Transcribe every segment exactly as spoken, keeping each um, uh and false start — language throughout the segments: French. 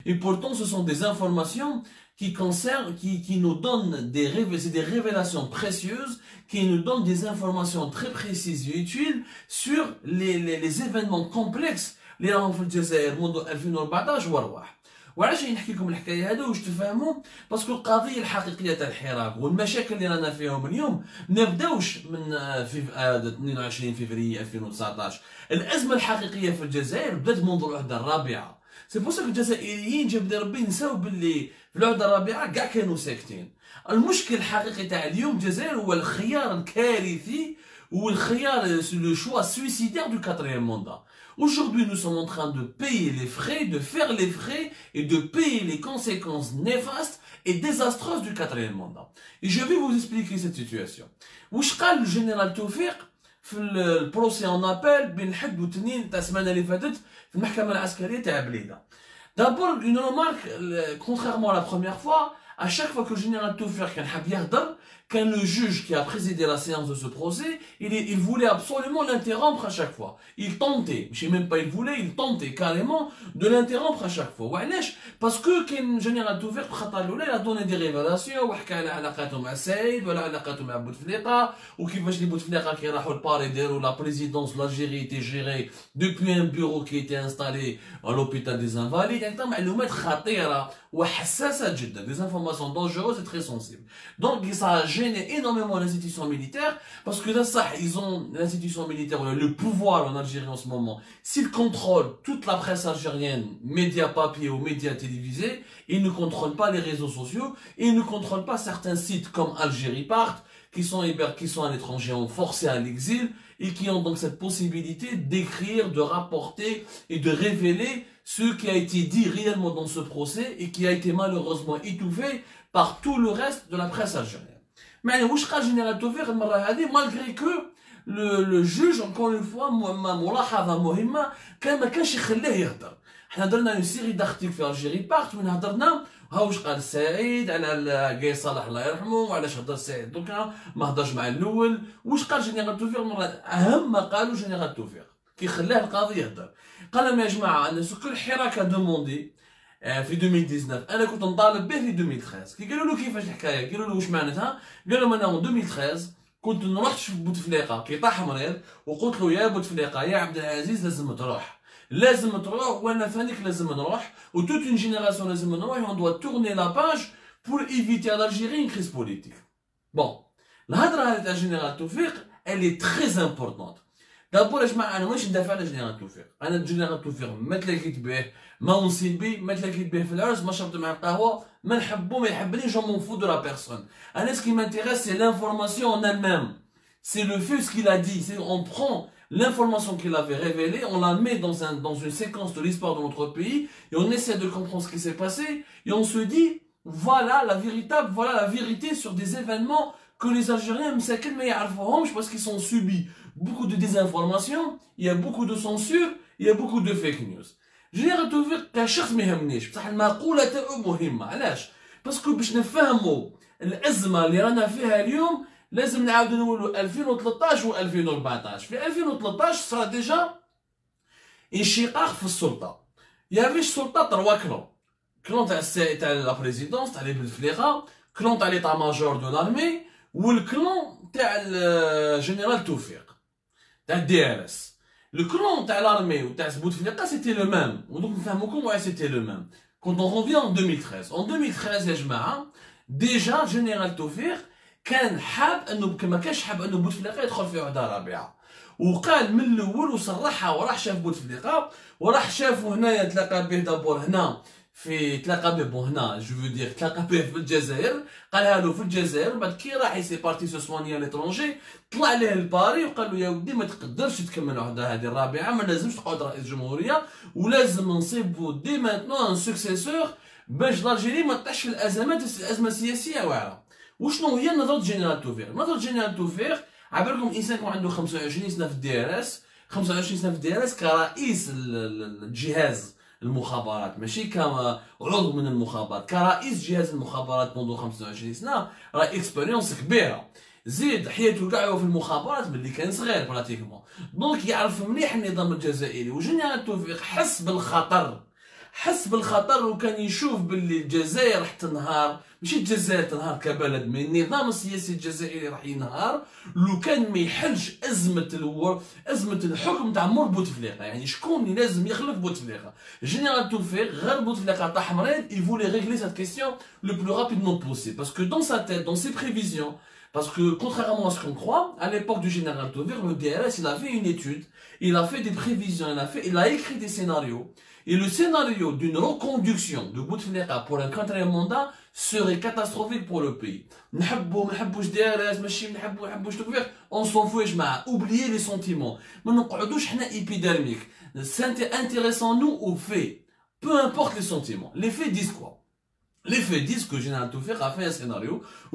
Et pourtant, ce sont des informations qui concernent, qui, qui nous donnent des révélations, c'est des révélations précieuses, qui nous donnent des informations très précises et utiles sur les, les, les événements complexes اللي راهم في الجزائر منذ ألفين وأربعطاش وارواح. وعلاش نحكي لكم الحكايه هذه واش تفهموا؟ باسكو القضيه الحقيقيه تاع الحراك والمشاكل اللي رانا فيهم اليوم ما بداوش من في اثنين وعشرين فبراير ألفين وتسعطاش. الازمه الحقيقيه في الجزائر بدات منذ العهده الرابعه. سي بوسا الجزائريين جاب ربي نساو باللي في العهده الرابعه كاع كانوا ساكتين. المشكل الحقيقي تاع اليوم الجزائر هو الخيار الكارثي والخيار لو شوا سويسيدير دو quatrième mandat. Aujourd'hui, nous sommes en train de payer les frais, de faire les frais et de payer les conséquences néfastes et désastreuses du quatrième mandat. Et je vais vous expliquer cette situation. واش قال الجنرال توفيق في البروسي en appel بين الحد والتنين تاع السمانه اللي فاتت في المحكمه العسكريه تاع بليده. D'abord, une remarque, contrairement à la première fois, à chaque fois que le général Toufiq كان حاب يهضر, quand le juge qui a présidé la séance de ce procès, il, il voulait absolument l'interrompre à chaque fois. Il tentait, je sais même pas il voulait, il tentait carrément de l'interrompre à chaque fois. وعلاش؟ parce que كان général Toufiq بخطا الاولى il a donné des révélations وحكى على علاقاته مع السيد ولا علاقاته مع بوتفليقه وكيفاش لي بوتفليقه كي راحوا لباري داروا la présidence de l'Algérie était gérée depuis un bureau qui était installé à l'hôpital des Invalides. يعني معلومات خطيره وحساسه جدا, des informations dangereuses et très sensibles. Donc ça a gêné énormément l'institution militaire parce que là ça ils ont l'institution militaire le pouvoir en Algérie en ce moment. S'ils contrôlent toute la presse algérienne, médias papier ou médias télévisés, ils ne contrôlent pas les réseaux sociaux et ils ne contrôlent pas certains sites comme Algérie Part qui sont qui sont à l'étranger, ont forcé à l'exil et qui ont donc cette possibilité d'écrire, de rapporter et de révéler ce qui a été dit réellement dans ce procès et qui a été malheureusement étouffé par tout le reste de la presse algérienne. Mais واش قال جنرال توفيق المره هذه malgré que le, le juge encore une fois ملاحظه مهمه كان ما كانش يخليه يهضر. حنا درنا اون سيري دارتيكل في الجيري بارت وين هضرنا ها واش قال السعيد على قاي صالح الله يرحمه وعلاش هضر السعيد دوكا ما هضرش مع الاول. واش قال جنرال توفيق المره اهم ما قالوا جنرال توفيق كي خلاه القاضي يهضر, قال لهم يا جماعه انا كل حراك دوموندي في ألفين وتسعطاش انا كنت نطالب به في ألفين وثلاثطاش. كي قالوا له كيفاش الحكايه قالوا له واش معناتها, قال لهم انا في ألفين وثلاثطاش كنت نروح نشوف بوتفليقه كي طاح مريض وقلت له يا بوتفليقه يا عبد العزيز لازم تروح لازم تروح وانا ثانيك لازم نروح وتوت اون جينيراسيون لازم نروح اون دوا تورني لا باج بور ايفيتي على الجيري اون كريز بوليتيك. بون الهضره هذه تاع جنرال توفيق elle est très importante. دابور يا جماعه انا ماشي ندافع على جنرال توفيق, انا جنرال توفيق ما تلاقيت به, ما نصيب به, ما تلاقيت به في العرس, ما شربت معاه قهوه, ما نحبو ما يحبني, جو مون فو دو لا بيرسون. انا سكي مانتيريس سي لانفورماسيون en elle-même, c'est le fait ce qu'il a dit, c'est on prend l'information qu'il avait révélée, on la met dans un dans une séquence de l'histoire de notre pays et on essaie de comprendre ce qui s'est passé et on se dit voilà la véritable voilà la vérité sur des événements que les Algériens مساكن ما يعرفوهمش parce qu'ils sont subis beaucoup de désinformation, il y a beaucoup de censure, il y a beaucoup de fake news. جنرال توفيق كشخص ما يهمنيش بصح المقوله تاعو مهمه. علاش؟ باسكو باش نفهموا الازمه اللي رانا فيها اليوم لازم نعاودو نقولوا ألفين وثلاثطاش و ألفين وأربعطاش. في ألفين وثلاثطاش صار ديجا انشقاق في السلطه, يافيش سلطه تروا كلون, كلون تاع السي تاع لا بريزيدونس تاع لي بوتفليقه, كلون تاع ليطا ماجور دو لارمي, والكلون تاع الجنرال توفيق تاع الدي ار اس. Le clan تاع l'armée ou تاع بوتفليقه c'était le même. ودوك نفهموكم واش c'était le même. Quand on revient en deux mille treize, en deux mille treize يا جماعه ديجا جنرال توفيق كان حاب انه ما كانش حاب انه بوتفليقه يدخل في عهده رابعه, وقال من الاول وصرحها وراح شاف بوتفليقه وراح شافه هنايا تلاقى به دابور هنا في تلاقى به بون هنا جو فو دير تلاقى به في الجزائر, قالها له في الجزائر. بعد كي راح يسي بارتي سو سواني ليترونجي طلع ليه لباري وقال له يا ودي ما تقدرش تكمل العهده هذه الرابعه, ما لازمش تقعد رئيس جمهوريه ولازم نصيبو دي مانتنون ان سوكسيسور باش الجيري ما تطيحش في الازمات الازمه السياسيه واعره. وشنو هي نظره جنرال توفيق؟ نظره جنرال توفيق عبركم انسان يكون عنده خمسة وعشرين سنه في الدي ار اس, خمسة وعشرين سنه في الدي ار اس كرئيس الجهاز المخابرات, ماشي كعضو من المخابرات, كرئيس جهاز المخابرات منذ خمسة وعشرين سنه, راه اكسبيريونس كبيره. زيد حياته كاع في المخابرات ملي كان صغير براتيكمون, دونك يعرف مليح النظام الجزائري. وجنرال توفيق حس بالخطر, حس بالخطر وكان يشوف باللي الجزائر راح تنهار، ماشي الجزائر تنهار كبلد، من النظام السياسي الجزائري راح ينهار لو كان ما يحلش ازمه الور ازمه الحكم تاع مور بوتفليقه. يعني شكون اللي لازم يخلف بوتفليقه؟ جينيرال توفيق غير بوتفليقه طاح مريض، il voulait régler cette question le plus rapidement possible parce que dans sa tête, dans ses prévisions, parce que contrairement à ce qu'on croit, à l'époque du général Touffiq, le D R S, il a fait une étude, il a fait des prévisions, il a fait, il a écrit des scénarios. Et le scénario d'une reconduction de Bouteflika pour un quatrième mandat serait catastrophique pour le pays. On s'en fout, oubliez les sentiments. Intéressons-nous aux faits. Peu importe les sentiments. Les faits disent quoi? Les faits disent que Général Touffiq a fait un scénario où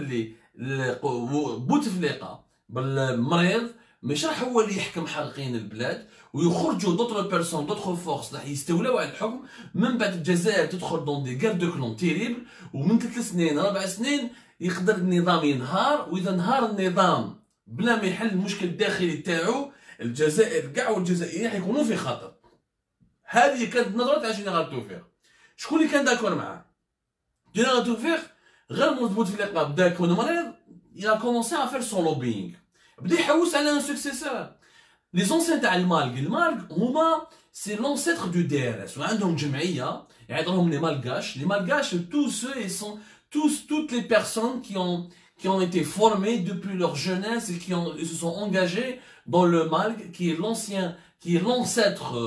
Bouteflika, بالمريض مش راح هو اللي يحكم حقين البلاد ويخرجوا دوطر بيرسون دوطر فورس راح يستولوا على الحكم. من بعد الجزائر تدخل دون دي غير دو كلون تيريبل، ومن ثلاث سنين ربع سنين يقدر النظام ينهار، واذا انهار النظام بلا ما يحل المشكل الداخلي تاعو الجزائر كاع والجزائريين حيكونوا في خطر. هذه كانت نظرة تاع جينيرال توفيق. شكون اللي كان داكور معاه؟ جينيرال توفيق غير بوتفليقه بدا يكون مريض، il a commencé à faire son lobbying. بدا يحوس على ان سكسيسور. لي زونسيان تاع المالغ، المالغ هما سي لونسيتر دو دي ار اس، وعندهم جمعيه يعيطوا لهم لي مالغاش. لي مالغاش tous ceux et sont tous toutes les personnes qui ont qui ont été formées depuis leur jeunesse et qui ont et se sont engagés dans le malg, qui est l'ancien, qui est l'ancêtre euh,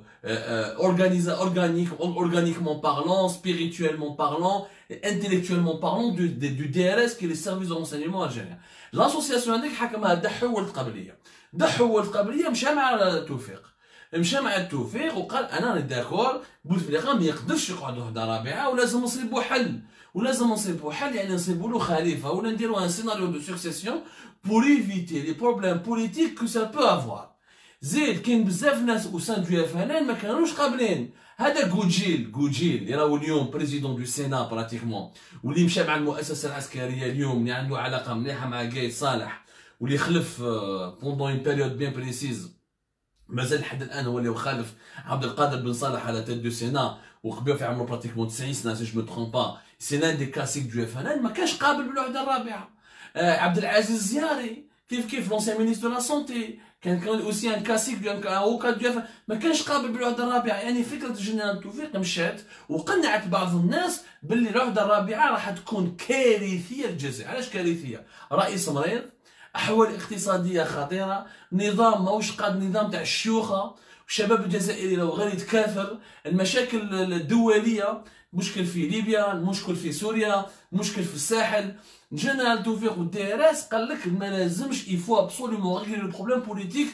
euh, organisé, organique, organiquement parlant, spirituellement parlant, et intellectuellement parlant du, du, du D R S qui est les services de renseignement algériens. L'association هذيك حكمها دحو ولد قبليه. دحو ولد قبليه مشى مع توفيق. مشى مع التوفيق وقال انا راني داكور بوتفليقه ما يقدرش يقعد وحده رابعه ولازم نصيبوا حل، ولازم نصيبوا حل يعني نصيبوا له خليفه ولا نديروا ان سيناريو دو سكسيسيون pour éviter les problèmes politiques que ça peut avoir. زيد كاين بزاف ناس او سان دو اف ان ان ما كانوش قابلين. هذا جوجيل جوجيل اللي راهو اليوم بريزيدون دو سينا براتيكمون، واللي مشى مع المؤسسه العسكريه اليوم، اللي عنده علاقه مليحه مع قايد صالح، واللي خلف بوندون اون بيريود بيان بريسيز. مازال لحد الان هو اللي خالف عبد القادر بن صالح على تيت دو سينا، وقبل في عمره براتيكمون تسعين سنه سي جو مو ترومب با. سي لان دي كلاسيك دو اف ان ان ما كانش قابل بالوحده الرابعه. آه عبد العزيز الزياري كيف كيف لونسيان مينيستر لا سونتي كان كان اوسي ان كلاسيك دو او كاد دو ما كانش قابل بالوحده الرابعه. يعني فكره جنرال توفيق مشات وقنعت بعض الناس باللي الوحده الرابعه راح تكون كارثيه للجزائر. علاش كارثيه؟ رئيس مريض، احوال اقتصاديه خطيره، نظام ماهوش قاد، نظام تاع الشيوخه، الشباب الجزائري لو غير يتكاثر، المشاكل الدوليه، مشكل في ليبيا، المشكل في سوريا، مشكل في الساحل. جنرال توفيق والدي ار اس قال لك ما لازمش يفو ابسوليومون ريغلي لو بروبليم بوليتيك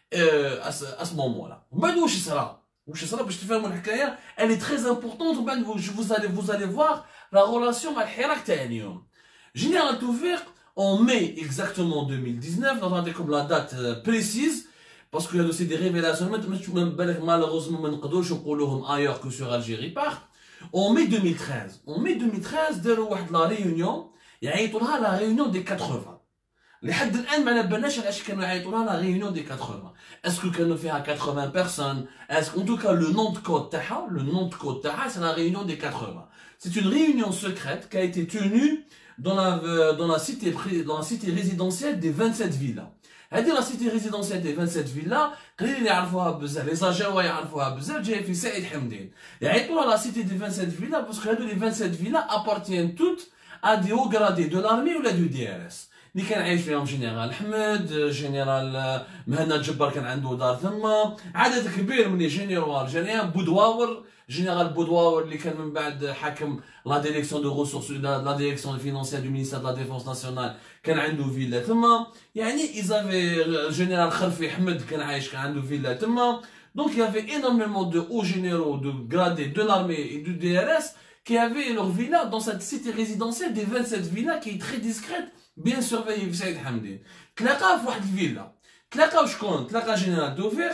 ا سو مومون لا. ومن بعد واش صرا؟ واش صرا باش تفهموا الحكايه؟ الي تري امبورطونت. ومن بعد vous allez vous allez voir la relation مع الحراك تاع اليوم. جنرال توفيق en mai exactement deux mille dix-neuf, n'entendez comme la date euh, précise, parce qu'il y a aussi des révélations, malheureusement, ailleurs que sur Algérie part. En mai deux mille treize, en mai deux mille treize, داروا la réunion, يعيطوا لها la réunion des quatre-vingts. لحد الآن ما نبناش علاش كانوا يعيطوا لها la réunion des quatre-vingts. Est-ce que كانوا فيها quatre-vingts personnes? Est-ce qu'en tout cas le nom de code تاعها, le nom de code تاعها, c'est la réunion des quatre-vingts. C'est une réunion secrète qui a été tenue dans la, dans la cité, dans la cité résidentielle des vingt-sept villas. هذه la cité résidentielle des vingt-sept villas قليل اللي يعرفوها بزاف، لي زاجاوا يعرفوها بزاف، جايه في سعيد حمدين. يعيطوا la cité des vingt-sept villas parce que هذو les vingt-sept villas appartiennent toutes à des hauts gradés de l'armée ou du D R S. اللي كان عايش فيهم جنرال حمد، جنرال مهند جبار كان عنده دار ثما، عدد كبير من الجنرال جنرال بودواور، جنرال بودواور اللي كان من بعد حاكم لا ديريكسيون دو ريسورس لا ديريكسيون فينانسيير دو مينيستير دو لا ديفونس ناسيونال كان عنده فيلا تما. يعني ايزافي جنرال خلفي حمد كان عايش كان عنده فيلا تما. دونك il y avait énormément de hauts généraux de gradés de l'armée et du D R S qui avaient leur villa dans cette cité résidentielle des vingt-sept villas qui est très discrète, bien surveillée في سعيد حمدين. تلاقاه في واحد الفيلا، تلاقاو شكون؟ تلاقى جنرال توفيق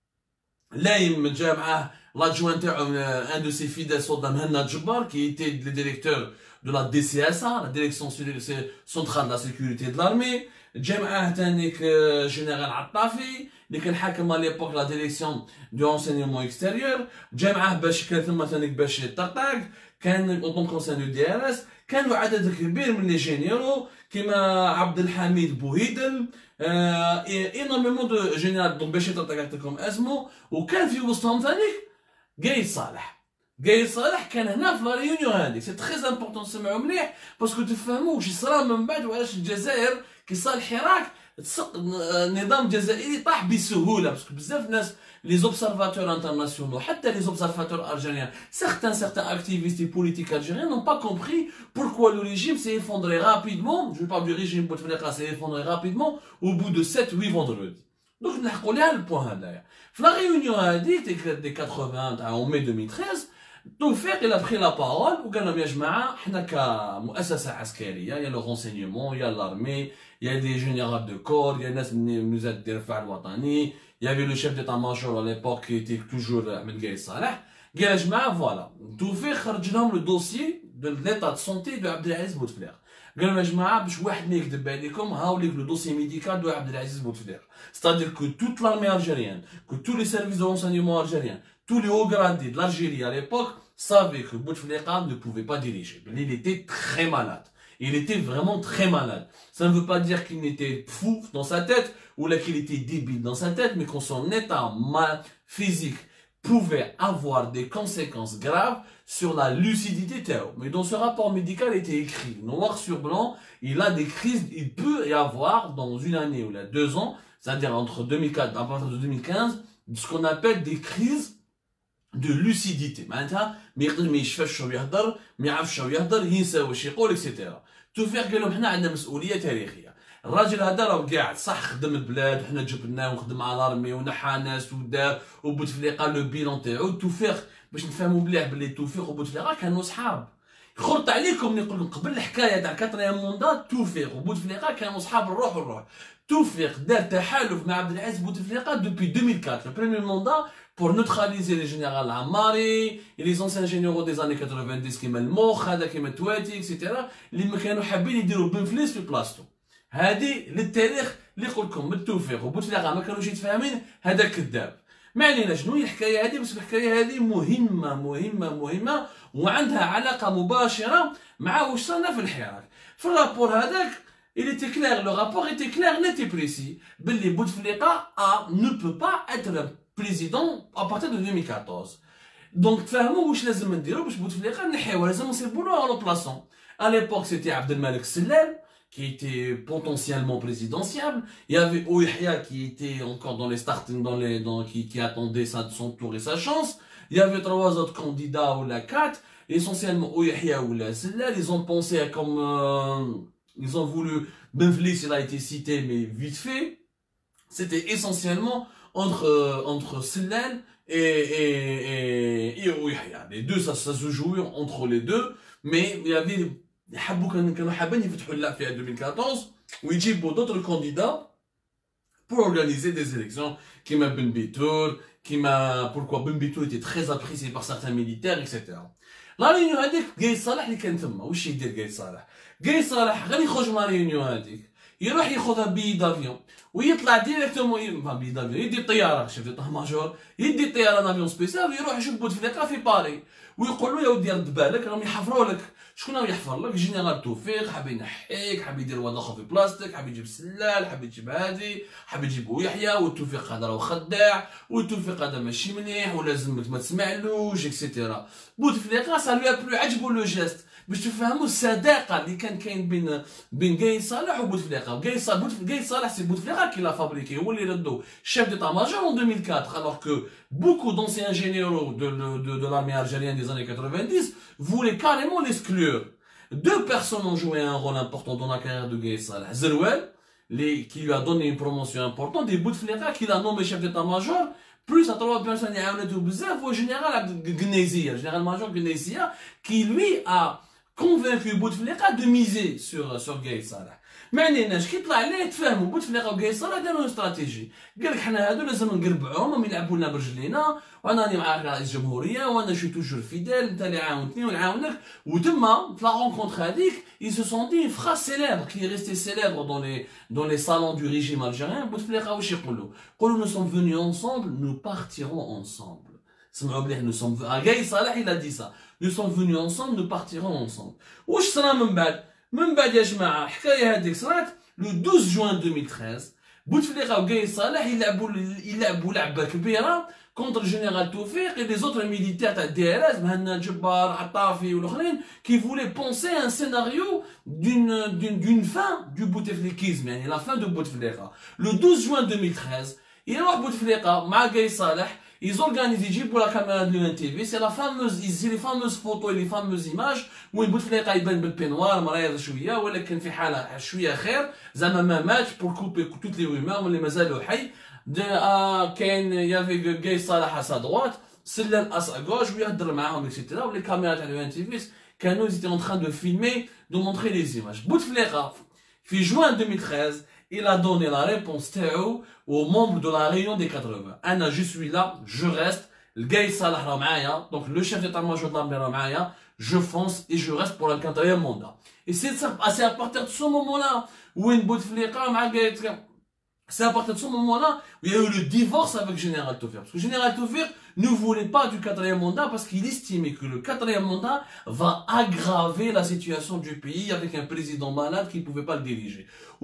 لايم جا معاه l'adjoint un de ses fidèles soldats Mehna Djebbar qui était le directeur de la D C S A, la direction centrale de la sécurité de l'armée. جا معاه تانيك général Attafi اللي كان حاكم على ليبوك لا ديريكسيون دو انسينيومون اكستيريور، جا معاه باش كان ثم ثاني باش يطرطق، كان اون كونسيل دو دي ار اس، كانوا عدد كبير من لي جينيرو كيما عبد الحميد بوهيدل، اينورميمون دو جينيرال دونك باش يطرطق لكم اسمه، وكان في وسطهم ثاني قايد صالح. قايد صالح كان هنا في لا ريونيون هذيك، سي تري امبورطون تسمعوا مليح باسكو تفهموا واش صرا من بعد وعلاش الجزائر كي صار الحراك النظام الجزائري طاح بسهوله، باسكو بزاف ناس لي زوبسيرفاتور انترناسيونال حتى لي زوبسيرفاتور الجيريان certains certains activistes et politiques algériens n'ont pas compris pourquoi le régime s'est effondré rapidement. Je parle du régime Bouteflika s'est effondré rapidement au bout de sept huit vendredis. Donc نحكوا لها البوان هذايا في لا ريونيون هذيك دي ثمانين تاع ماي ألفين وثلاثة عشر. توفيق il a pris la parole وقال لهم يا جماعه حنا كمؤسسه عسكريه يا لو رونسينيومون يا لارمي يا دي جينيرال دو كور يا ناس من وزاره الدفاع الوطني، يا في لو شيف ديتا ماجور على ليبوك كي تي توجور احمد قايد صالح. قال يا جماعه فوالا توفيق خرج لهم لو دوسي دو ليتا دو سونتي دو عبد العزيز بوتفليقه. قال لهم يا جماعه باش واحد ما يكذب عليكم هاو ليك لو دوسي ميديكال دو عبد العزيز بوتفليقه، ستادير كو توت لارمي الجيريان كو تو لي سيرفيس دو رونسينيومون الجيريان tous les hauts gradés de l'Algérie à l'époque savaient que Bouteflika ne pouvait pas diriger. Il était très malade. Il était vraiment très malade. Ça ne veut pas dire qu'il était fou dans sa tête ou là qu'il était débile dans sa tête, mais que son état mal physique pouvait avoir des conséquences graves sur la lucidité Théo. Mais dans ce rapport médical était écrit noir sur blanc, il a des crises, il peut y avoir dans une année ou là deux ans, c'est-à-dire entre deux mille quatre à partir de deux mille quinze, ce qu'on appelle des crises de lucidité. معناتها ما يقدر ما يشفاش شنو يهضر، ما يعرفش شنو يهضر، ينسى واش يقول اكسيتيرا. توفيق قال لهم حنا عندنا مسؤوليه تاريخيه. الراجل هذا راه قاعد صح خدم البلاد وحنا جبناه وخدم على الارمي ونحى ناس ودار وبوتفليقه لو بيلون تاعو. توفيق باش نفهموا مليح بلي توفيق وبوتفليقه كانوا صحاب. خرط عليكم نقول لكم قبل الحكايه تاع كاتريام موندا توفيق وبوتفليقه كانوا صحاب الروح والروح. توفيق دار تحالف مع عبد العزيز بوتفليقه دوبي deux mille quatre le premier mandat pour neutraliser les généraux Ammari et les anciens généraux des années quatre-vingt-dix كيما الموخ هذا كيما تواتي اكسيتيرا اللي ما كانوا حابين يديروا بن فليس في بلاصتو. هذه للتاريخ اللي يقول لكم من توفيق وبوتفليقه ما كانوش يتفاهمين هذا كذاب. ما علينا شنو هي الحكايه هذه، بس الحكايه هذه مهمه مهمه مهمه وعندها علاقه مباشره مع واش صرنا في الحراك. في الرابور هذاك il était clair, le rapport était clair, net et précis. Billy Bouteflika ne peut pas être président à partir de deux mille quatorze. Donc, تفهموا واش لازم نديرو باش بوتفليقه نحيوه، لازم نصيبوا له ان بلاصون. À l'époque, c'était Abdelmalek Sellal qui était potentiellement présidentiable. Il y avait Ouihia qui était encore dans les starting, dans les, dans, qui, qui attendait sa, son tour et sa chance. Il y avait trois autres candidats ou la quatre, essentiellement Ouihia ou la Sellal. Ils ont pensé à comme euh, ils ont voulu, Benflis, il a été cité, mais vite fait. C'était essentiellement entre, euh, entre Sellal et, et, et, et Ouihia. Les deux, ça, ça se jouait entre les deux, mais il y avait, حبوا كانوا حابين يفتحوا اللعب في deux mille quatorze ويجيبوا d'autres candidats pour organiser des élections كيما بن بيتور كيما pourquoi بن بيتور était très apprécié par certains militaires et cetera. لا ريونيون هذيك قايد صالح اللي كان تما واش يدير قايد صالح؟ قايد صالح غير يخرج من لا ريونيون هذيك يروح ياخذها بي دافيون ويطلع ديريكتومون بي دافيون يدي طياره شيف ديتا ماجور يدي طياره نافيون سبيسيال ويروح يشوف بوتفليقه في باري ويقول له يا ودي رد بالك راهم يحفروا لك. شكون راهو يحفر لك؟ جينيرال توفيق حاب ينحيك، حاب يدير واحد اخر في بلاستيك، حاب يجيب سلال، حاب يجيب هادي، حاب يجيب يحيى، والتوفيق هذا راهو خداع، والتوفيق هذا ماشي مليح ولازمك ما تسمعلوش اكسيتيرا. بوتفليقه صار لو بلو عجبو لو جيست باش تفهموا الصداقه اللي كان كاين بين بين قايد صالح وبوتفليقه. قايد صالح قايد صالح سي بوتفليقه كي لا فابريكي هو اللي ردو chef d'état-major en deux mille quatre, alors que beaucoup d'anciens généraux de, de, de, de l'armée algérienne des années quatre-vingt-dix voulaient carrément l'exclure. Deux personnes ont joué un rôle important dans la carrière de Gaïd Salah. Zerouel, qui lui a donné une promotion importante, et Bouteflika qui l'a nommé chef d'état-major, plus à trois personnes qui ont été au général Gnezia, général-major Gnezia, qui lui a convaincu Bouteflika de miser sur, sur Gaïd Salah. ما عليناش كي طلع عليه تفاهموا بوتفليقه وقايد صالح داروا استراتيجي قال لك حنا هادو لازم نقربعوهم وما يلعبوا لنا برجلينا وانا راني معاك رئيس الجمهوريه وانا شي توجور فيدال انت اللي عاونتني ونعاونك وتما في لا رونكونتر هذيك ils se sont dit une phrase célèbre qui est restée célèbre dans les dans les salons du régime algérien بوتفليقه واش يقولوا يقولوا nous sommes venus ensemble nous partirons ensemble سمعوا بليح nous sommes قايد صالح il a dit ça nous sommes venus ensemble nous partirons ensemble واش صرا من بعد من بعد يا جماعه الحكايه هذيك صرات لو douze juin deux mille treize بوتفليقه وقايد صالح يلعبوا يلعبوا لعبه كبيره كونتر الجنرال توفيق et les autres militaires تاع الدي ار اس مهنا جبار عطافي والاخرين qui voulaient penser un scénario d'une d'une d'une fin du bouteflikaisme يعني la fin de بوتفليقه le douze juin deux mille treize يروح بوتفليقه مع قايد صالح ils organisent يجيبوا لا كاميرا ديال الان تي في سي لا فاموز يزي لي فاموز فوتو لي فاموز ايماج وين بوتفليقه يبان بالبينوار مريض شويه ولكن في حاله شويه خير زعما ما ماتش بور كوبي توت لي رومور اللي مازالو حي كاين يافي قايد صالح على دوات سلال اس اغوش ويهضر معاهم اكسيتيرا ولي كاميرا تاع الان تي في كانوا ils étaient en train de filmer de montrer les images بوتفليقه في juin deux mille treize il a donné la réponse تاعو aux membres de la réunion des quatre-vingts. Anna, je suis là, je reste. Le gars Salah rah maaya, donc le chef d'état-major de l'armée rah maaya, je fonce et je reste pour le quatrième mandat. Et c'est à partir de ce moment-là où une Bouteflika m'a gagné. C'est à partir de ce moment-là où il y a eu le divorce avec Général Tofir. Parce que Général Tofir ne voulait pas du quatrième mandat parce qu'il estimait que le quatrième mandat va aggraver la situation du pays avec un président malade qui ne pouvait pas le diriger.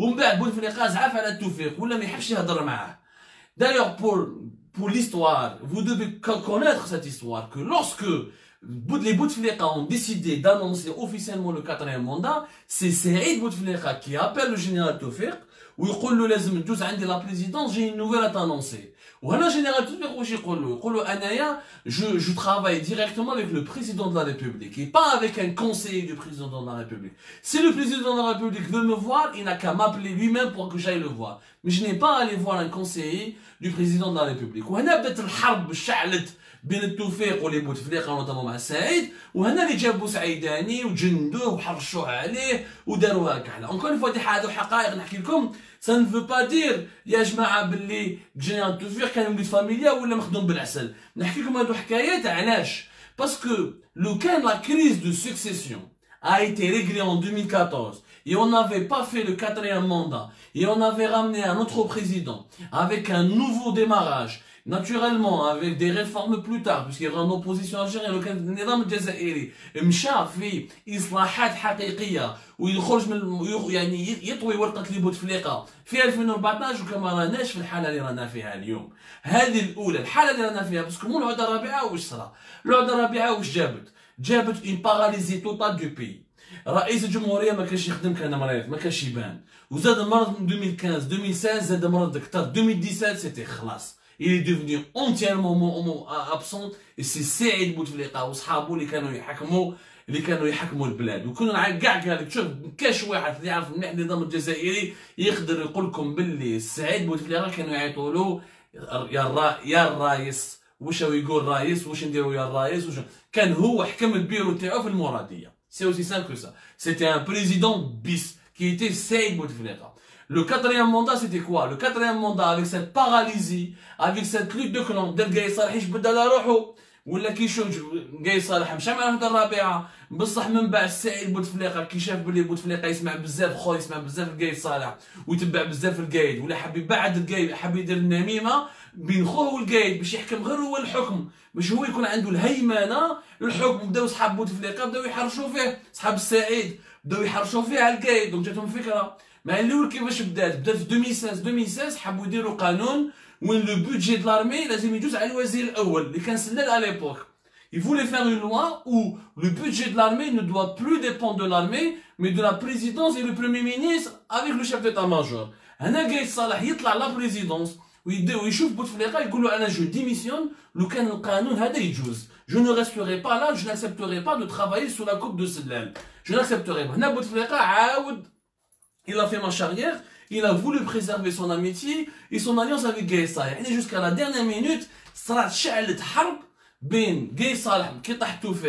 D'ailleurs, pour, pour l'histoire, vous devez connaître cette histoire, que lorsque les Bouteflika ont décidé d'annoncer officiellement le quatrième mandat, c'est Saïd Bouteflika qui appelle le général Tofir ويقول له لازم تجوز عندي لا بريزيدونس جي une nouvelle à t'annoncer. وهنا جنرال توفيق واش يقول له؟ يقول له انايا je je travaille directement avec le président de la République et pas avec un conseiller du président de la République. Si le président de la République veut me voir, il n'a qu'à m'appeler lui-même pour que j'aille le voir. Mais je n'ai pas à aller voir un conseiller du président de la République. وهنا بدات الحرب شعلت بين التوفيق ولي بوتفليقه نوطامون مع سعيد وهنا اللي جابوا سعيداني وجندوه وحرشوه عليه وداروها كحله. اونكور اون فوا دي هادو حقائق نحكي لكم سا نفو با دير يا جماعه باللي جينيرال التوفيق كان وليد فاميليا ولا مخدوم بالعسل. نحكي لكم هادو حكايات علاش؟ باسكو لو كان لا كريز دو سكسيسيون a été réglée en deux mille quatorze et on n'avait pas fait le quatrième mandat et on avait ramené un autre président avec un nouveau démarrage naturellement avec des réformes plus tard puisqu'il y aura une opposition algérienne وكان النظام الجزائري مشى في اصلاحات حقيقيه ويخرج من يعني يطوي ورقه لي بوتفليقه في ألفين وأربعطاش وكما راناش في الحاله اللي رانا فيها اليوم. هذه الاولى الحاله اللي رانا فيها باسكو مو العوده الرابعه واش صرا؟ العوده الرابعه واش جابت؟ جابت اون باراليزي توتال دو بي. رئيس الجمهوريه ما كانش يخدم كان مريض ما كانش يبان وزاد مرض من deux mille quinze deux mille seize زاد مرض اكثر deux mille dix-sept سيتي خلاص. Il est devenu entièrement absent et c'est سعيد بوتفليقه وصحابه اللي كانوا يحكموا اللي كانوا يحكموا البلاد. وكنا كاع قال لك شوف كاش واحد اللي يعرف مليح النظام الجزائري يقدر يقول لكم باللي سعيد بوتفليقه كانوا يعيطوا له يا الرا يا الرايس واش هو يقول رايس واش نديروا يا الرايس واش كان هو حكم البيرو تاعو في المراديه. سي اوسي سامبل كو سا. سيتي ان بريزيدون بيس كي ايتي سعيد بوتفليقه. Le quatrième mandat, c'était quoi? Le quatrième mandat, avec cette paralysie, avec cette lutte de clan, ديال قايد صالح يجبد على روحو ولا كيشوف قايد صالح مشى مع الوحده الرابعه بصح من بعد سعيد بوتفليقه كي شاف بلي بوتفليقه يسمع بزاف خويا يسمع بزاف القايد صالح ويتبع بزاف القايد ولا حب يبعد القايد حب يدير النميمه بين خوه والقايد باش يحكم غير هو الحكم باش هو يكون عنده الهيمنه للحكم. بداو صحاب بوتفليقه بداو يحرشوا فيه صحاب السعيد بداو يحرشوا فيه على القايد دونك جاتهم فكره. مع الاول كيفاش بدات؟ بدات في deux mille seize deux mille seize حبوا يديروا قانون وين لو بودجي د لارمي لازم يجوز على الوزير الاول اللي كان سلال على ليبوك. Il voulait faire une loi où le budget de l'armée ne doit plus dépendre de l'armée mais de la présidence et le premier ministre avec le chef d'état-major. هنا قايد صالح يطلع لا بريزيدونس ويشوف بوتفليقه يقول له انا جو ديميسيون لو كان القانون هذا يجوز. Je ne resterai pas là, je n'accepterai pas de travailler sous la coupe de سلال. Je n'accepterai pas. هنا بوتفليقه عاود il a fait marche arrière, il a voulu préserver son amitié et son alliance avec قايد صالح. يعني jusqu'à la dernière minute صارت شعلت حرب بين قايد صالح كي طاح توفيق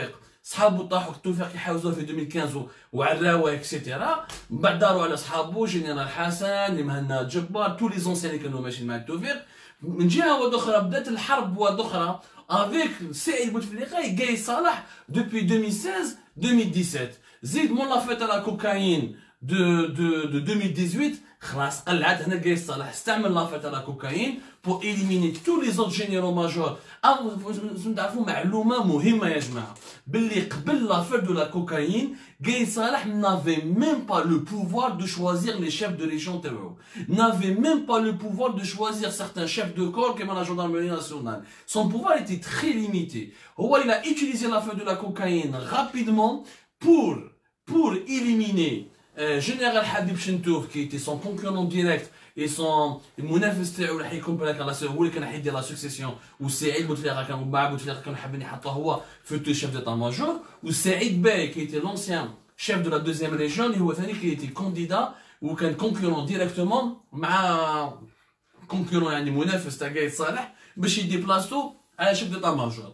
صحابو طاحوا التوفيق كيحاوزوه في ألفين وخمسطاش وعراوه اكسيتيرا، من بعد داروا على صحابو جنرال حسن مهنا جبار تو لي زونسيان اللي كانوا ماشيين مع التوفيق. من جهه واحده اخرى بدات الحرب واحده اخرى افيك سعيد بوتفليقه جاي صالح دوبي ألفين وستة عشر ألفين وسبعطاش. زيد مون لافيت على كوكايين دو دو دو ألفين وثمانية عشر خلاص قلعت هنا جاي صالح استعمل لافيت على كوكايين بور إليميني تو لي زوت جينيرو ماجور. لازم تعرفوا معلومه مهمه يا جماعه باللي قبل لافير دو لا كوكايين جاي صالح n'avait même pas le pouvoir de choisir les chefs de région تاعو، n'avait même pas le pouvoir de choisir certains chefs de corps comme la gendarmerie nationale. Son pouvoir était très limité. هو il a utilisé l'affaire de la cocaïne rapidement pour pour éliminer euh, général Habib Chentouf qui était son concurrent direct et son المنافس تاعو راح يكون بالك على هو اللي كان راح يدير لا سكسيسيون. وسعيد بوتفليقه كان مع بوتفليقه كانوا حابين يحطوه هو فوتو شيف ديتا ماجور. وسعيد باي كي était l'ancien chef de la deuxième région اللي هو ثاني كي était candidat وكان كونكورون ديريكتومون مع كونكورون يعني منافس تاع قايد صالح باش يديبلاصو على شيف ديتا ماجور.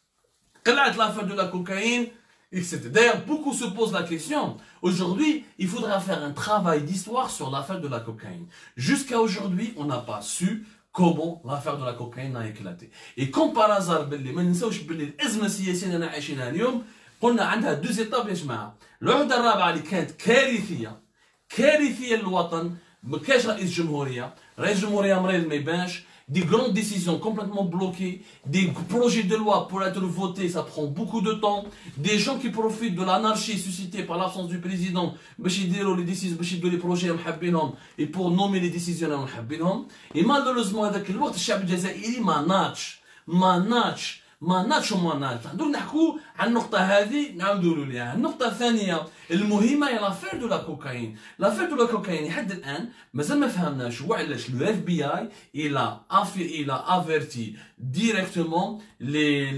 قلعت l'affaire de la cocaïne et cetera. D'ailleurs, beaucoup se posent la question. Aujourd'hui, il faudra faire un travail d'histoire sur l'affaire de la cocaïne. Jusqu'à aujourd'hui, on n'a pas su comment l'affaire de la cocaïne a éclaté. Et comme par hasard, ما ننساوش باللي الأزمة السياسية اللي أنا عايشينها اليوم قلنا عندها دوز إيتاب يا جماعة. العهدة الرابعة اللي كانت كارثية كارثية للوطن، ما كاش رئيس جمهورية، رئيس جمهورية مريض ما يبانش. Des grandes décisions complètement bloquées, des projets de loi pour être votés, ça prend beaucoup de temps, des gens qui profitent de l'anarchie suscitée par l'absence du président, les décisions, les projets et pour nommer les décisionnaires. Et malheureusement, avec le وقت الشعب الجزائري ما ناتش ما ناتش ما ناتش وما ناتش. ندور نحكوا عن النقطة هذه نعاودوا ليها. النقطة الثانية المهمة هي لافير دو لا كوكايين. لافير دو لا كوكايين لحد الآن مازال ما فهمناش وعلاش لو اف بي اي إلى إلى افيرتي ديريكتومون لي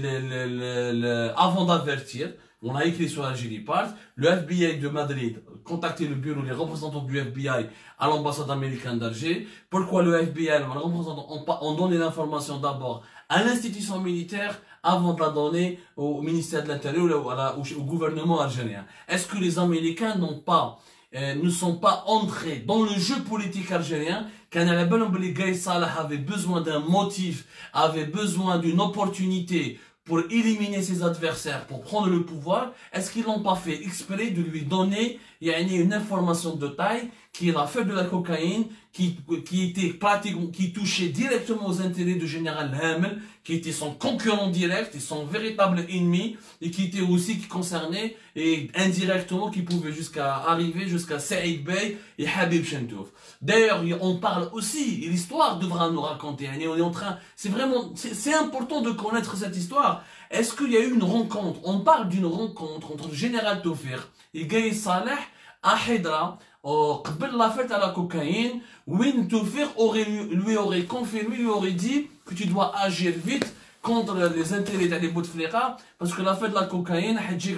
لي افون دافيرتير. On a écrit sur la Gilipart, le F B I de Madrid contacté le bureau, les représentants du F B I à l'ambassade américaine d'Alger. Pourquoi le F B I, les représentants ont, pas, ont donné l'information d'abord à l'institution militaire avant de la donner au ministère de l'Intérieur ou au, au gouvernement algérien. Est-ce que les Américains n'ont pas, euh, ne sont pas entrés dans le jeu politique algérien? Quand Gaï Salah avait besoin d'un motif, avait besoin d'une opportunité pour éliminer ses adversaires, pour prendre le pouvoir, est-ce qu'ils n'ont pas fait exprès de lui donner une information de taille qui est l'affaire de la cocaïne, qui, qui était pratiquement, qui touchait directement aux intérêts du général Hamel, qui était son concurrent direct et son véritable ennemi, et qui était aussi qui concernait, et indirectement, qui pouvait jusqu'à arriver jusqu'à Saïd Bey et Habib Chentouf. D'ailleurs, on parle aussi, et l'histoire devra nous raconter, on est en train, c'est vraiment, c'est important de connaître cette histoire. Est-ce qu'il y a eu une rencontre? On parle d'une rencontre entre le général Tofir et Gaï Saleh à Hydra, قبل l'affaire à la cocaïne, où Tofir aurait, lui aurait confirmé, lui aurait dit que tu dois agir vite contre les intérêts de Bouteflika, parce que l'affaire de la cocaïne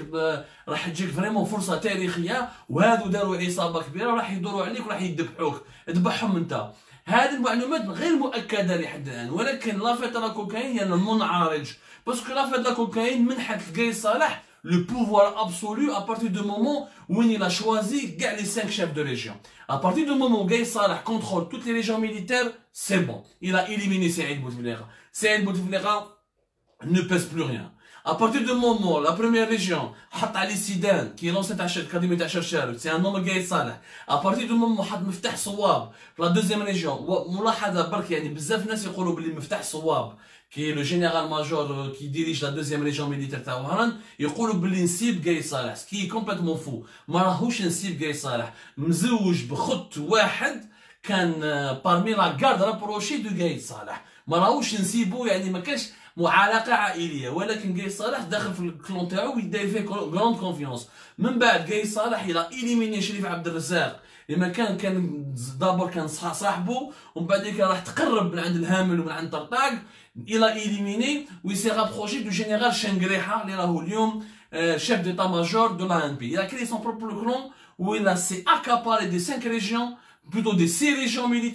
راح تجيك vraiment فرصة تاريخية، وهذو داروا عصابة كبيرة وراح يدوروا عليك وراح يذبحوك، اذبحهم انت. هذه المعلومات غير مؤكدة لحد الآن، ولكن لافيت لا كوكايين هي المنعرج، باسكو لافيت لا كوكايين منحت لقاي صالح le pouvoir absolu à partir du moment où il a choisi les cinq chefs de région. À partir du moment où Gaï Salah contrôle toutes les régions militaires, c'est bon. Il a éliminé Saïd Bouteflika. Saïd Bouteflika ne pèse plus rien. À partir du moment où la première région, Ali Sidan, qui est l'ancien Académie Tachachar, c'est un homme Gaï Salah. À partir du moment où Had Miftah Souab, la deuxième région, Moulahada Bark, yani bzaf nas yqoulou bli Miftah Souab, qui est le général-major qui dirige la deuxième région militaire Taouharan, يقولوا بلي نسيب قاي صالح، ce qui est complètement faux. ما راهوش نسيب قاي صالح، مزوج بخط واحد كان parmi la garde rapprochée de قاي صالح. ما راهوش نسيبو يعني ما كاش علاقة عائلية، ولكن قاي صالح داخل في الكلون تاعو ويدير فيه grande confiance. من بعد قاي صالح إلى إليميني شريف عبد الرزاق. لما كان كان دابور كان صاحبه ومن بعد ذيك راح تقرب من عند الهامل ومن عند طرطاق الى إليميني ويسي رابروشي دو جينيرال شنغريحه اللي راهو اليوم chef d'état-major de l'A N P. Il a créé son propre clan où il a s'est accaparé des cinq régions, plutôt des six régions militaires,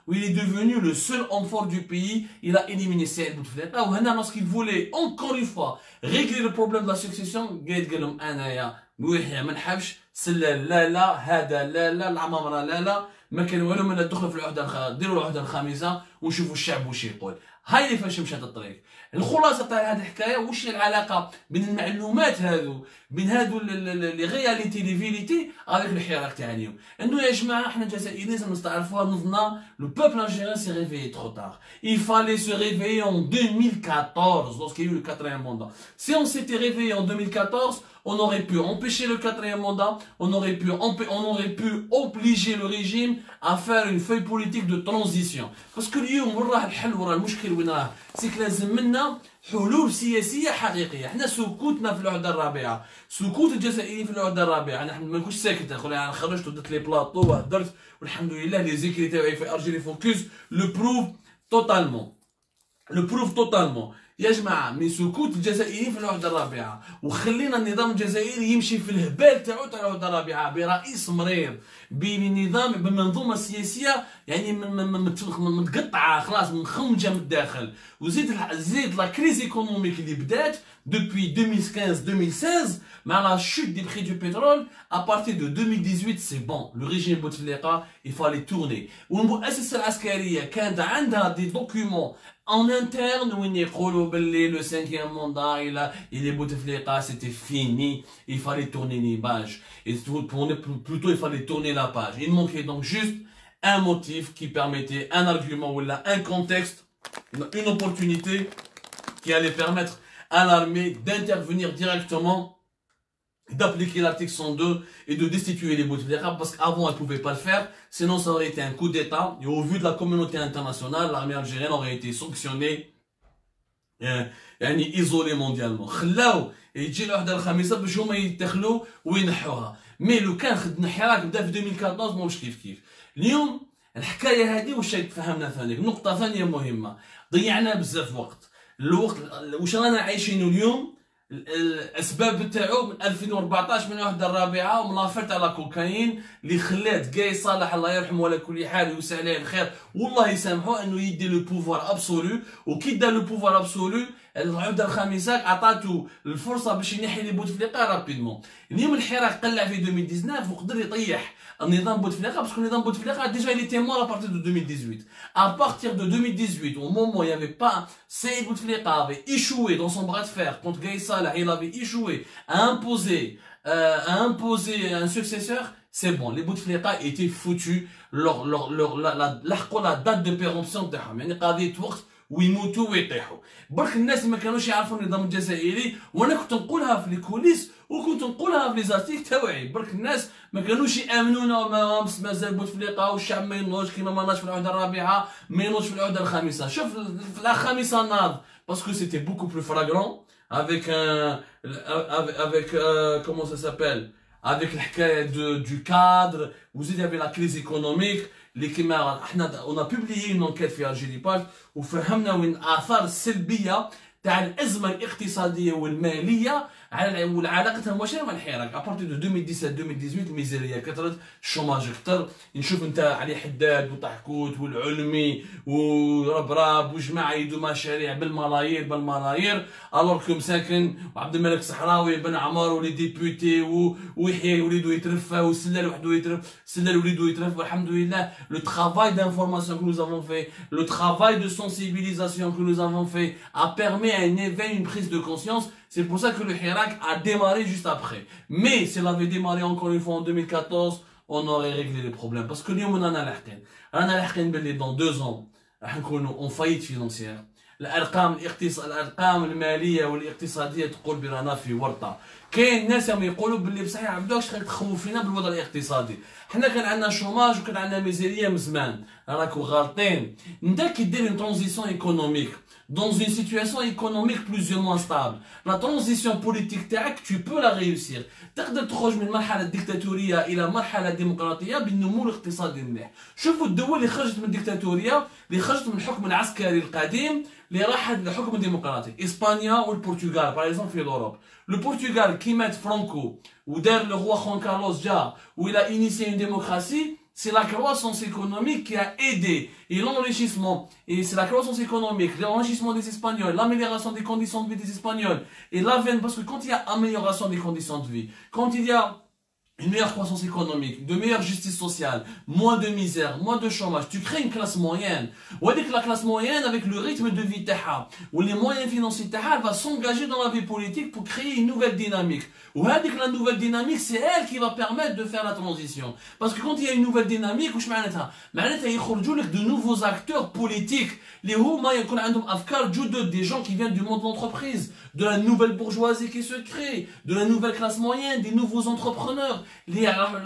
où il est devenu le seul homme fort du pays. Il a éliminé Saïd Bouteflika. Ou lorsqu'il voulait, encore une fois, régler le problème de la succession, il a dit, أنا مويحيى ما نحبش سلال لا لا هذا لا لا العمامرة لا لا ما كان والو من الدخل في العهده الخ... ديروا العهده الخامسه ونشوفوا الشعب واش يقول. هاي اللي فاش مشات الطريق. الخلاصه تاع هذه الحكايه واش هي العلاقه بين المعلومات هذو بين هذو لي رياليتي لي فيليتي افيك الحراك تاع اليوم. انه يا جماعه احنا الجزائريين لازم نستعرفوها نظنا لو بوبل algérien s'est réveillé trop tard. Il fallait se réveiller en deux mille quatorze lorsqu'il y a eu le quatrième mandat. Si on s'était réveillé en deux mille quatorze, on aurait pu empêcher le quatrième mandat, on aurait pu, on aurait pu obliger le régime à faire une feuille politique de transition. Parce que اليوم وين راه الحل وراه المشكل وين راه؟ سيك لازم منا حلول سياسيه حقيقيه. احنا سكوتنا في العهده الرابعه، سكوت الجزائريين في العهده الرابعه، انا ما نكونش ساكت اخويا، انا خرجت ودرت لي بلاطو وهدرت والحمد لله لي زيكري تاعي في ارجيلي فوكس لو بروف توتالمون لو بروف توتالمون. يا جماعه من سكوت الجزائريين في العهده الرابعه وخلينا النظام الجزائري يمشي في الهبال تاعو تاع العهده الرابعه برئيس مريض بنظام بمنظومه سياسيه يعني متقطعه خلاص مخمجه من الداخل. وزيد زيد لا كريز ايكونوميك اللي بدات depuis deux mille quinze deux mille seize مع la chute des prix du pétrole. À partir de deux mille dix-huit c'est bon, le régime Bouteflika il fallait tourner. والمؤسسه العسكريه كانت عندها دي دوكيومون en interne وين يقولوا باللي le cinquième mandat il a il est Bouteflika c'était fini, il fallait tourner les pages et plutôt il fallait tourner la page. Il manquait donc juste un motif qui permettait un argument ou là un contexte, une opportunité qui allait permettre à l'armée d'intervenir directement, d'appliquer l'article cent deux et de destituer les Bouteflika parce qu'avant elle ne pouvait pas le faire, sinon ça aurait été un coup d'état et au vu de la communauté internationale, l'armée algérienne aurait été sanctionnée يعني isolée mondialement. خلاو يجي الوحده الخامسه باش هما يدخلوا وينحوها. مي لو كان خد الحراك بدا في deux mille quatorze ماهوش كيف كيف. اليوم الحكايه هذه واش تفهمنا ثاني نقطه ثانيه مهمه، ضيعنا بزاف وقت. الوقت واش رانا عايشينه اليوم الاسباب تاعو من ألفين وأربعطاش من الوحده الرابعه ومن لافير تاع لا كوكايين اللي خلات كاي صالح الله يرحمه وعلى كل حال ويوسع عليه الخير والله يسامحه انه يدي لو بوفوار ابسولو. وكي دا لو بوفوار ابسولو العهده الخامسه عطاتو الفرصه باش ينحي لي بوتفليقه رابيدمون. اليوم الحراك قلع في deux mille dix-neuf وقدر يطيح النظام بوتفليقه باسكو النظام بوتفليقه ديجا il était mort à partir de deux mille dix-huit. À partir de deux mille dix-huit, au moment où il n'y avait pas, Saïd Bouteflika avait échoué dans son bras de fer contre Gaye Salah, il avait échoué à imposer, euh, à imposer un successeur. C'est bon, les Bouteflika étaient foutus. Leur, leur, leur, la, la, la, la date de péremption تاعهم يعني قضية وقت ويموتوا ويطيحوا. برك الناس ما كانوش يعرفوا النظام الجزائري وانا كنت نقولها في الكوليس وكنت نقولها في ليزارتيك تاوعي. برك الناس ما كانوش يامنونا وما مازال بوتفليقه والشعب ما ينوضش كيما ما ناضش في العهده الرابعه ما ينوضش في العهده الخامسه. شوف في الخامسه ناض باسكو سيتي بوكو بلو فلاغرون avec un avec euh, comment ça s'appelle avec الحكايه du cadre. vous il y avait la crise économique اللي كما احنا on a publié une enquête في Algérie Page وفهمنا وين الاثار السلبيه تاع الازمه الاقتصاديه والماليه على وعلاقتها المباشره مع الحراك. ابارتي دو deux mille dix-sept deux mille dix-huit الميزيريا كثرت، الشوماج كثر. نشوف انت علي حداد وطحكوت والعلمي وربراب وجماعه يدوا مشاريع بالملايير بالملايير الوغ كو مساكن وعبد الملك صحراوي بن عمر ولي ديبوتي ويحيى وليدو يترفى وسلال وحده يترف سلال وليدو يترف. والحمد لله لو travail d'information que nous avons fait, le travail de sensibilisation que nous avons fait a permis un éveil, une prise de conscience. C'est pour ça que le Hirak a démarré juste après. Mais s'il avait démarré encore une fois en deux mille quatorze, on aurait réglé les problèmes. Parce que nous, on en a l'ahken. On a l'ahken dans deux ans, on est en faillite financière. الارقام الاقتصاد الارقام الماليه والاقتصاديه تقول برانا في ورطه. كاين ناس هم يقولوا باللي بصحيح عبدوش خليك تخوف فينا بالوضع الاقتصادي. حنا كان عندنا شوماج وكان عندنا ميزيريه من زمان. راكو غالطين. انت كي دير اون ترانزيسيون ايكونوميك dans une situation économique plus ou moins stable, la transition politique تاعك tu peux la réussir. تقدر تخرج من المرحله الديكتاتوريه الى مرحله ديمقراطيه بالنمو الاقتصادي المليح. شوفوا الدول اللي خرجت من الديكتاتوريه اللي خرجت من الحكم العسكري القديم اللي راحت للحكم الديمقراطي، اسبانيا والبرتغال باغ اكزومبل في اوروب. البرتغال كي مات فرانكو ودار لو روا خوان كارلوس جا ولا انيسي اون ديموكراسي c'est la croissance économique qui a aidé. Et l'enrichissement, et c'est la croissance économique, l'enrichissement des Espagnols, l'amélioration des conditions de vie des Espagnols. Et l'avènement, parce que quand il y a amélioration des conditions de vie, quand il y a une meilleure croissance économique, de meilleure justice sociale, moins de misère, moins de chômage, tu crées une classe moyenne. Ou avec la classe moyenne, avec le rythme de vie taha, ou les moyens financiers taha, elle va s'engager dans la vie politique pour créer une nouvelle dynamique. Ou avec la nouvelle dynamique, c'est elle qui va permettre de faire la transition. Parce que quand il y a une nouvelle dynamique, وش معناتها؟ معناتها يخرجوا لك de nouveaux acteurs politiques. Les هما يكون عندهم أفكار جدد, des gens qui viennent du monde de l'entreprise, de la nouvelle bourgeoisie qui se crée, de la nouvelle classe moyenne, des nouveaux entrepreneurs. اللي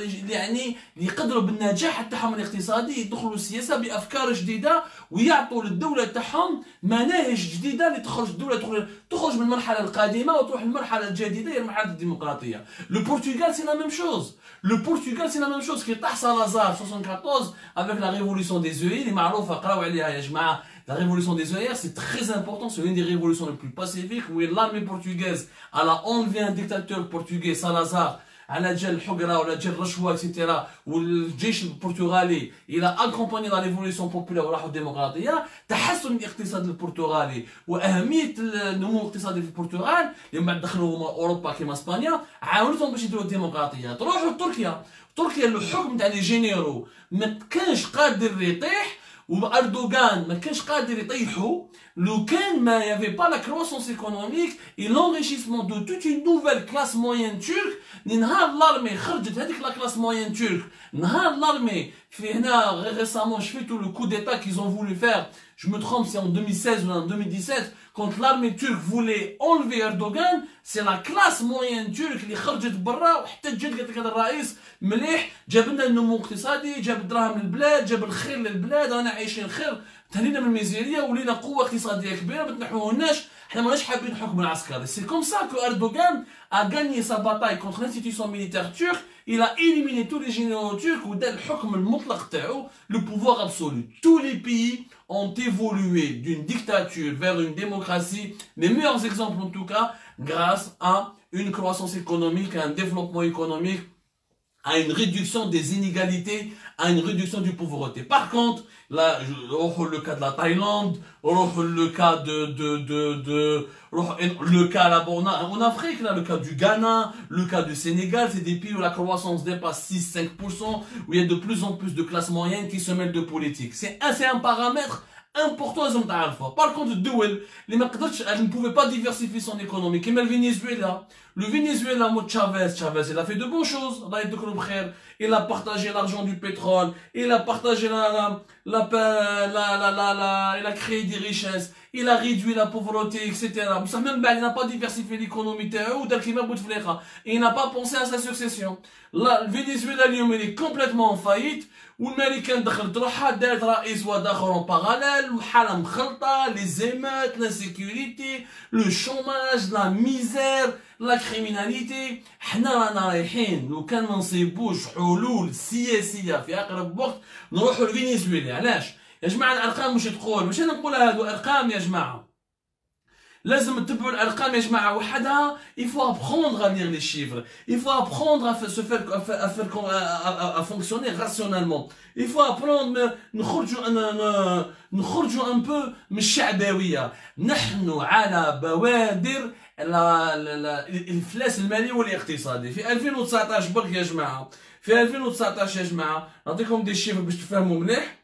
يعني اللي يقدروا بالنجاح تاعهم الاقتصادي يدخلوا السياسه بافكار جديده ويعطوا للدوله تاعهم مناهج جديده اللي تخرج الدوله تخرج, تخرج من المرحله القديمه وتروح للمرحله الجديده هي المرحله الديمقراطيه. لو Portugal c'est la même chose. Le Portugal c'est la même chose qui طاح Salazar soixante-quatorze avec la révolution des œillets اللي معروفه قراو عليها يا جماعه. La révolution des œillères, c'est très important, c'est l'une des révolutions les plus pacifiques où l'armée portugaise elle a enlevé un dictateur portugais Salazar على جال الحقرة ولا جال الرشوة اكسيتيرا والجيش البرتغالي الى اكومباني لا ريفوليسيون بوبولار وراحوا الديمقراطيه. تحسن الاقتصاد البرتغالي واهميه النمو الاقتصادي في البرتغال اللي من بعد دخلوا اوروبا كيما اسبانيا عاونتهم باش يديروا الديمقراطيه. تروحوا لتركيا، تركيا الحكم تاع لي جينيرو ما كانش قادر يطيح واردوغان ما كانش قادر يطيحوا لو كان ما يافي با لا كروسونس ايكونوميك اي لونريشيسمون دو توت اون نوفيل كلاس موين تورك. نهار لارمي خرجت هذيك لا كلاس موين تورك، نهار لارمي في هنا ريسامون شفتوا لو كو ديتا كيز اون فولو فير، je me trompe c'est en deux mille seize ou en deux mille dix-sept, quand l'armée turque voulait enlever Erdogan, c'est la classe moyenne turque اللي خرجت برا وحتى جات قالت لك هذا الرئيس مليح جاب لنا النمو الاقتصادي، جاب الدراهم للبلاد، جاب الخير للبلاد، رانا عايشين خير، تهنينا من الميزيريا ولينا قوه اقتصاديه كبيره ما تنحوهناش، حنا ماناش حابين الحكم العسكري. C'est comme ça que Erdogan a gagné sa bataille contre l'institution militaire turque. Il a éliminé tous les généraux turcs ou dal الحكم المطلق تاعو, le pouvoir absolu. Tous les pays ont évolué d'une dictature vers une démocratie, les meilleurs exemples en tout cas, grâce à une croissance économique, à un développement économique, à une réduction des inégalités, à une réduction du pauvreté. Par contre, là, le cas de la Thaïlande, le cas de, de, de, de, le cas là en Afrique, là, le cas du Ghana, le cas du Sénégal, c'est des pays où la croissance dépasse six à cinq pour cent, où il y a de plus en plus de classes moyennes qui se mêlent de politique. C'est un, c'est un paramètre important. Par contre, الدول اللي ما قدرتش, elle ne pouvait pas diversifier son économie, comme le Venezuela. Le Venezuela, moi, Chavez, Chavez, il a fait de bonnes choses. Il a partagé l'argent du pétrole, il a partagé la, la, la, la, la, la, la, il a créé des richesses, il a réduit la pauvreté, et cetera. Même, ben, il n'a pas diversifié l'économie, et il n'a pas pensé à sa succession. Là, le Venezuela, il est complètement en faillite. والامريكان دخلت روحها دارت رئيس وداخل en parallèle وحاله مخلطه لي زيمات لا سيكوريتي لو شوماج لا ميزير لا كريميناليتي. حنا رانا رايحين لو كان ما نصيبوش حلول سياسيه في اقرب وقت نروحوا لفنزويلا. علاش يا جماعه؟ الارقام مش تقول، مش انا نقولها هادو ارقام يا جماعه، لازم تتبعوا الارقام يا جماعه وحدها. il faut apprendre à lire les chiffres, il faut apprendre à se faire à faire, à, faire, à, à fonctionner rationnellement, il faut apprendre نخرجوا نخرجوا un peu من الشعبويه. نحن على بوادر الافلاس المالي والاقتصادي. في ألفين وتسعطاش برك يا جماعه، في ألفين وتسعطاش يا جماعه نعطيكم دي شيفر باش تفهموا مليح.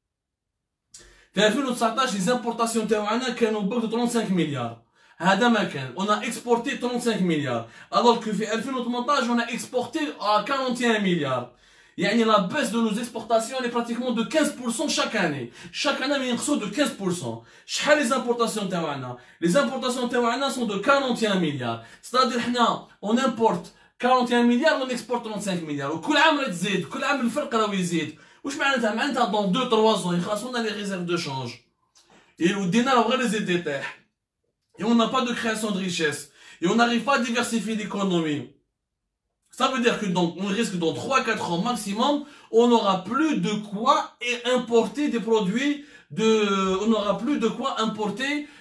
في ألفين وتسعطاش لي زامبورطاسيون تاعنا كانوا برك خمسة مليار، هذا ما كان. on a exporté خمسة مليار alors que في ألفين وثمنطاش on a exporté à quarante et un مليار. يعني la baisse de nos exportations est pratiquement de quinze pour cent chaque année. chaque année ينقصوا de quinze pour cent. شحال لي زامبورطاسيون تاعنا؟ les importations تاعنا sont de quarante et un مليار. c'est-à-dire حنا on importe quarante et un مليار on exporte trente-cinq مليار، وكل عام راه تزيد، كل عام الفرق راه يزيد. واش معناتها؟ معناتها dans deux trois ans يخلصوا لنا les réserves de change et ودينا غير يزيد يطيح et on n'a pas de création de richesse et on n'arrive pas à diversifier l'économie. Ça veut dire que donc on risque dans trois à quatre ans maximum, on n'aura plus de quoi importer des produits de, on n'aura plus de quoi importer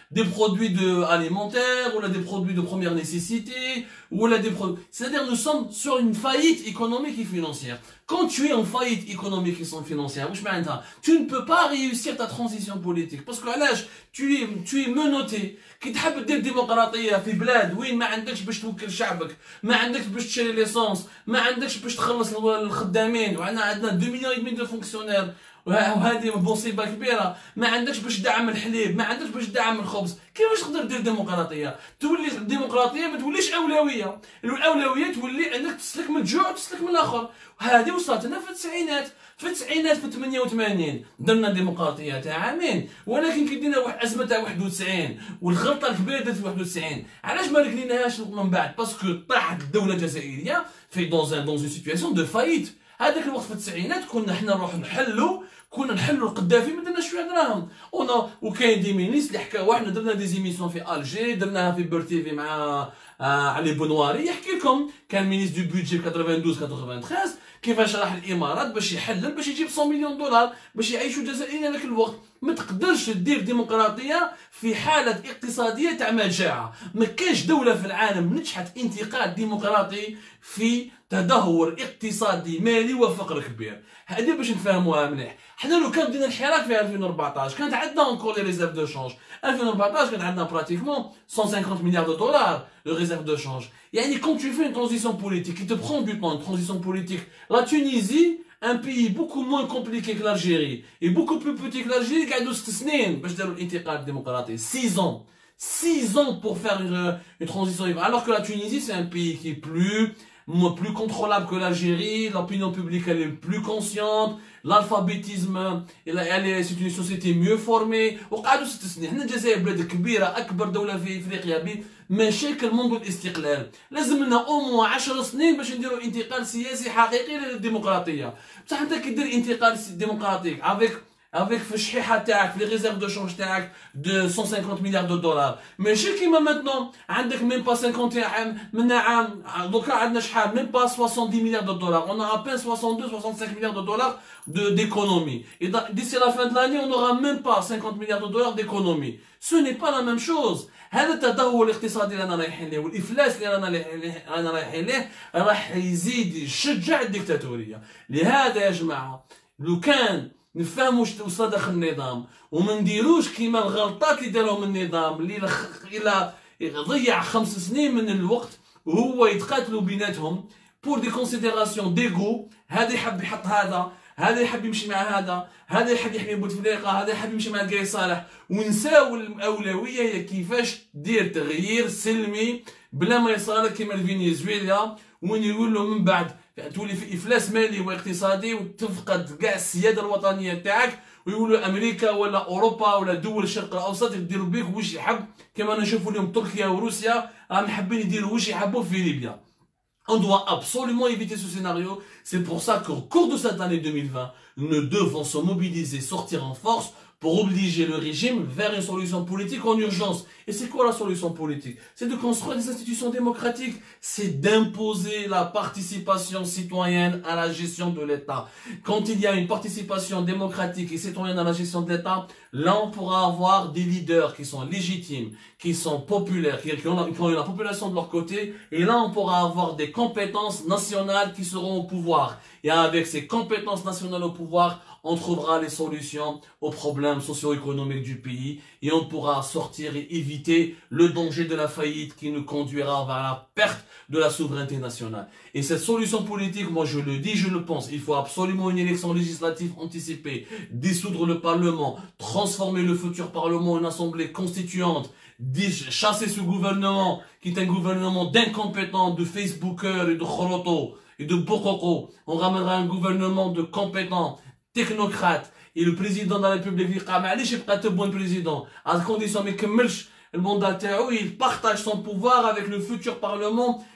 des produits de, alimentaires, ou là des produits de première nécessité, ou là des produits... C'est-à-dire, nous sommes sur une faillite économique et financière. Quand tu es en faillite économique et financière, tu ne peux pas réussir ta transition politique. Parce que là, tu es, tu es menotté. كي تحب دير ديمقراطيه في بلاد وين ما عندكش باش توكل شعبك، ما عندكش باش تشري ليسونس، ما عندكش باش تخلص الخدامين، وعندنا عندنا اثنين مليون ودمي دو فونكسيونير، وهذه مصيبه كبيره، ما عندكش باش تدعم الحليب، ما عندكش باش تدعم الخبز، كيفاش تقدر دير ديمقراطيه؟ تولي الديمقراطيه ما توليش اولويه، الاولويه تولي انك تسلك من الجوع وتسلك من الاخر، وهذه وصلت لنا في التسعينات. في التسعينات في ثمانية وثمانين درنا ديمقراطيه تاع عامين، ولكن كي دينا واحد ازمه تاع واحد وتسعين والغلطه الكبيره درت في واحد وتسعين، علاش ما ركليناهاش من بعد؟ باسكو طاحت الدوله الجزائريه في دون دون اون سيتوياسيون دو فايت. هذاك الوقت في التسعينات كنا حنا نروح نحلوا كنا نحلوا القذافي ما درناش شويه دراهم، وكاين دي مينيس اللي حكاو، احنا درنا دي زيميسيون في الجي، درناها في بير تي في مع علي بونواري يحكي لكم، كان مينيس دو بودجي في اثنين وثمانين ثلاثة وثمانين كيفاش راح الامارات باش يحلل باش يجيب مئة مليون دولار باش يعيشوا الجزائريين هذاك الوقت. ما تقدرش دير ديمقراطيه في حاله اقتصاديه تاع مجاعه، ما كاينش دوله في العالم نجحت انتقال ديمقراطي في تدهور اقتصادي مالي وفقر كبير. هذه باش نفهموها مليح. حنا لو كان بدينا الحراك في ألفين وأربعطاش كانت عندنا اونكور لي ريزيرف دو شونج، ألفين وأربعطاش كان عندنا براتيكمون مئة وخمسين مليار دو دولار de réserve de change. Yani, quand tu fais une transition politique, qui te prend du temps, une transition politique, la Tunisie, un pays beaucoup moins compliqué que l'Algérie, et beaucoup plus petit que l'Algérie, qui a douze snin, باش داروا الانتقال démocratique, six ans. six ans pour faire une, une transition. Alors que la Tunisie, c'est un pays qui est plus, plus contrôlable que l'Algérie, l'opinion publique, elle est plus consciente, l'alphabétisme, c'est une société mieux formée. وقعدوا ست سنين. حنا الجزائر بلاد كبيرة، أكبر دولة في إفريقيا بمشاكل منذ الاستقلال. لازم لنا أو عشر سنين باش نديروا انتقال سياسي حقيقي للديمقراطية. بصح أنت كي دير انتقال ديمقراطيك avec avec في الشحيحة تاعك في لي ريزيرف دو شونج تاعك de مئة وخمسين مليار دو دولار، ماشي كيما ماتنون عندك ميم با خمسين عام من عام، دوكا عندنا شحال ميم با سبعين مليار دو دولار، on a à peine soixante-deux à soixante-cinq milliards de dollars de d'économie, et d'ici la fin de l'année on n'aura même pas cinquante milliards de dollars d'économie. Ce n'est pas la même chose. هذا التدهور الاقتصادي اللي رانا رايحين ليه والافلاس اللي رانا رانا رايحين ليه راح يزيد يشجع الديكتاتوريه. لهذا يا جماعه لو كان نفهموا واش وصل داخل النظام وما نديروش كيما الغلطات اللي دارهم النظام اللي الى ضيع خمس سنين من الوقت وهو يتقاتلوا بيناتهم بور دي كونسيديراسيون ديغو، هذا يحب يحط هذا، هذا يحب يمشي مع هذا، هذا يحب يحمي بوتفليقه، هذا يحب يمشي مع القاي صالح، ونساو الاولويه هي كيفاش دير تغيير سلمي بلا ما يصالك كيما فنزويلا، وين يقولوا من بعد تولي في افلاس مالي واقتصادي وتفقد كاع السياده الوطنيه تاعك، ويقولوا امريكا ولا اوروبا ولا دول الشرق الاوسط يديروا بيك واش يحب، كما نشوفوا اليوم تركيا وروسيا راهم حابين يديروا واش يحبوا في ليبيا. On doit absolument éviter ce scénario. C'est pour ça qu'au cours de cette année deux mille vingt, nous devons se mobiliser, sortir en force pour obliger le régime vers une solution politique en urgence. Et c'est quoi la solution politique? C'est de construire des institutions démocratiques. C'est d'imposer la participation citoyenne à la gestion de l'État. Quand il y a une participation démocratique et citoyenne à la gestion de l'État, là on pourra avoir des leaders qui sont légitimes, qui sont populaires, qui ont, qui ont la population de leur côté. Et là on pourra avoir des compétences nationales qui seront au pouvoir. Et avec ces compétences nationales au pouvoir, on trouvera les solutions aux problèmes socio-économiques du pays et on pourra sortir et éviter le danger de la faillite qui nous conduira vers la perte de la souveraineté nationale. Et cette solution politique, moi je le dis, je le pense, il faut absolument une élection législative anticipée, dissoudre le Parlement, transformer le futur Parlement en assemblée constituante, chasser ce gouvernement qui est un gouvernement d'incompétents, de Facebookers et de Khoroto et de Bokoko. On ramènera un gouvernement de compétents, technocrates, et le président de la République يبقى معليش يبقى تبون président à condition ما يكملش الموندا تاعو، il partage son pouvoir avec le futur parlement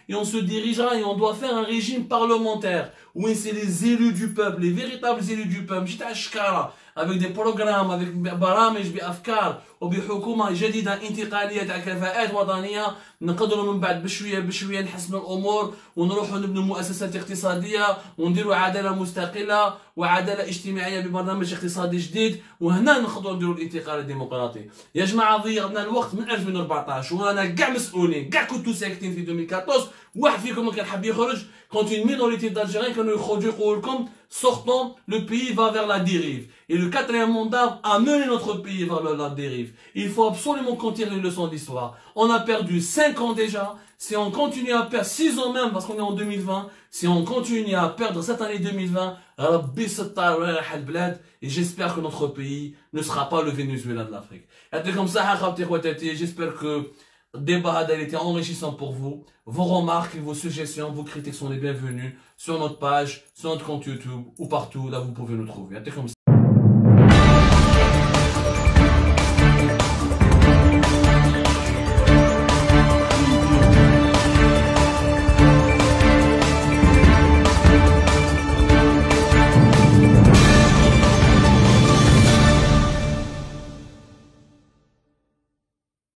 et on se dirigera et on doit faire un régime parlementaire. Oui, c'est les élus du peuple, les véritables élus du peuple. J'étais à Shkara, avec des programmes, avec برامج بأفكار وبحكومة جديدة انتقالية تاع كفاءات وطنية نقدروا من بعد بشوية بشوية نحسنوا الأمور ونروحوا نبنوا مؤسسات اقتصادية ونديروا عدالة مستقلة وعدالة اجتماعية ببرنامج اقتصادي جديد وهنا نقدروا نديروا الانتقال الديمقراطي. يا جماعة ضيعنا الوقت من ألفين وأربعطاش ورانا كاع مسؤولين كاع كنتو ساكتين في ألفين وأربعطاش واحد فيكم ما كان حاب يخرج quand une minorité d'Algériens كانوا يخرجوا يقولوا لكم sortons, le pays va vers la dérive. Et le quatrième mandat a mené notre pays vers la dérive. Il faut absolument qu'on tire les leçons d'histoire. On a perdu cinq ans déjà. Si on continue à perdre six ans même, parce qu'on est en deux mille vingt, si on continue à perdre cette année deux mille vingt, et j'espère que notre pays ne sera pas le Venezuela de l'Afrique. Et comme ça, j'espère que le débat a été enrichissant pour vous. Vos remarques, vos suggestions, vos critiques sont les bienvenues sur notre page, sur notre compte YouTube ou partout là où vous pouvez nous trouver.